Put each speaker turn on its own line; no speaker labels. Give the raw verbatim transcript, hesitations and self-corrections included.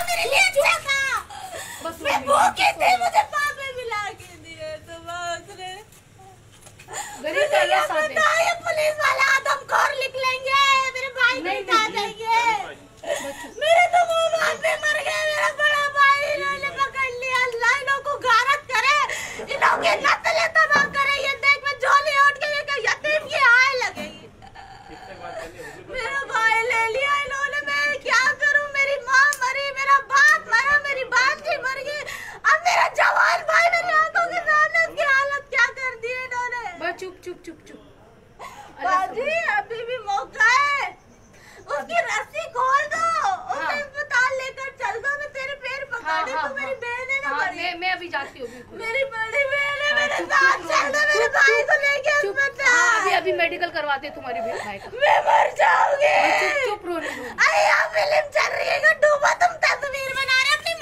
मेरे लिए अच्छा था। मैं भूखी थी, मुझे पापे मिला के दिए तो बस रे।
गरीब का लोग साथ
पता है पुलिस वाला आदमखोर निकलेंगे, मेरे भाई नहीं खा जाएंगे। मेरे तो मुंह पे मर गए, मेरा बड़ा भाई इन्होंने पकड़ लिया। अल्लाह इन लोगों को गारत करे, इन लोगों की नस्लें तबाह करे। ये देख मैं झोली उठ के ये यतीम की आय लगेगी। मेरा भाई ले लिया इन्होंने, मैं क्या करूं? मेरी माँ मरी, मेरा बाप मरा, मेरी भांजी मर गई। अब मेरा जवान भाई मेरी आंखों के सामने, उसकी हालत क्या कर दी इन्होंने।
बस चुप चुप चुप चुप।
बाजी अभी भी मौका है, उसकी रस्सी खोल दो, उसे अस्पताल लेकर चल दो। मैं तेरे पैर पकड़ दी, तू मेरी बहन है ना बड़ी।
मैं मैं अभी जाती हूँ बिल्कुल।
मेरी बड़ी बहन है, मेरे साथ चल दो, मेरे भाई को लेके अस्पताल।
अभी अभी मेडिकल करवाते तुम्हारे भाई का।
मैं मर जाऊंगी।
चुप चुप रो नहीं।
अरे यहाँ फिल्म चल रही है, डूबा तो